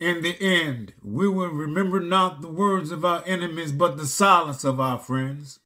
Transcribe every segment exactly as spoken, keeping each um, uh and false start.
In the end, we will remember not the words of our enemies, but the silence of our friends.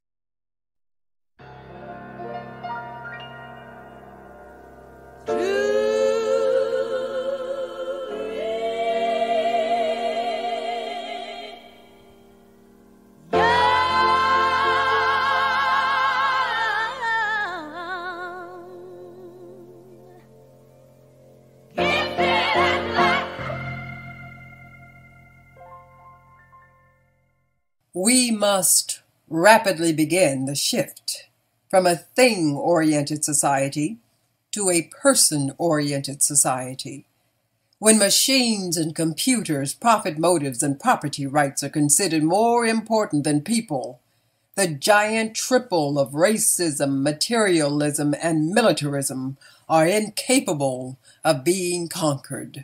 We must rapidly begin the shift from a thing-oriented society to a person-oriented society. When machines and computers, profit motives, and property rights are considered more important than people, the giant triple of racism, materialism, and militarism are incapable of being conquered.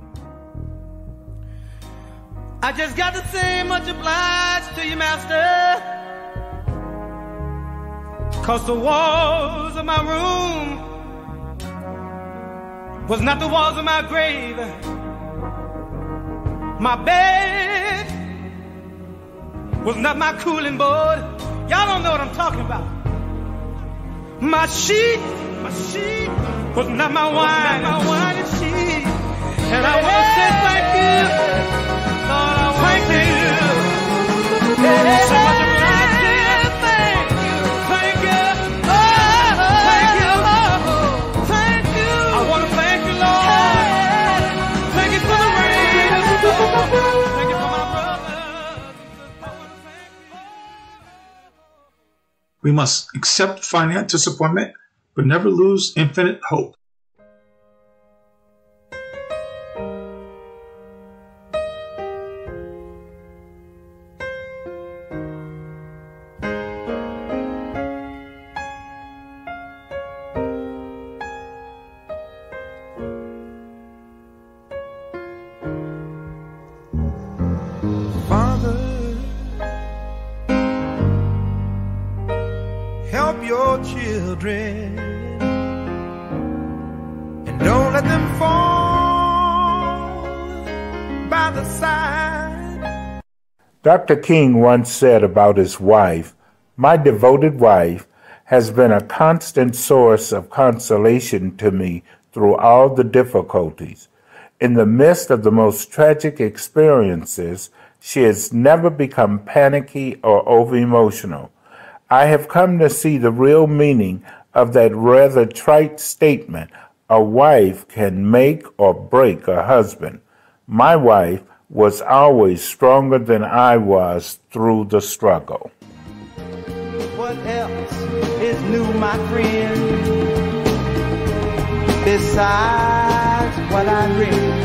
I just got to say much obliged to you, master, 'cause the walls of my room was not the walls of my grave. My bed was not my cooling board. Y'all don't know what I'm talking about. My sheet, my sheet was not my wine, not my wine and sheet. And I want to say thank you. Lord, I thank you. Yeah. So much obliged to you. Thank you. Thank you. Oh, thank you. Oh, thank you. I want to thank you, Lord. Thank you for the rain. Thank you for my brothers. We must accept finite disappointment, but never lose infinite hope. Help your children and don't let them fall by the side. Doctor King once said about his wife, "My devoted wife has been a constant source of consolation to me through all the difficulties. In the midst of the most tragic experiences, she has never become panicky or over-emotional. I have come to see the real meaning of that rather trite statement, a wife can make or break a husband. My wife was always stronger than I was through the struggle." What else is new, my friend, besides what I read?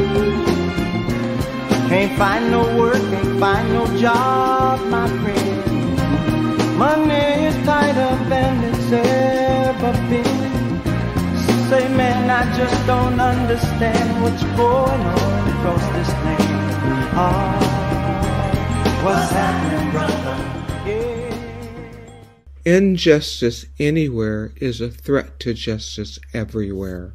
Can't find no work, can't find no job, my friend. Money is tighter than it's ever been. Say, man, I just don't understand what's going on across this land. Oh, what's happening, brother? Yeah. Injustice anywhere is a threat to justice everywhere.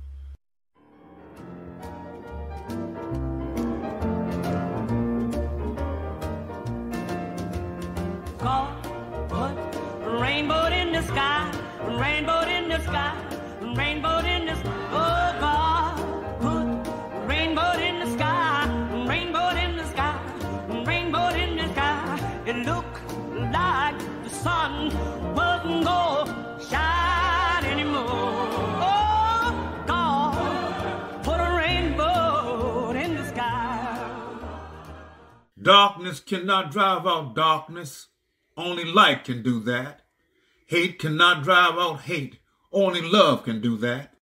Rainbow in the sky, rainbow in the sky, rainbow in the sky. Oh God, put rainbow in the sky, rainbow in the sky, rainbow in the sky. It looked like the sun wasn't gonna shine anymore. Oh God, put a rainbow in the sky. Darkness cannot drive out darkness. Only light can do that. Hate cannot drive out hate. Only love can do that.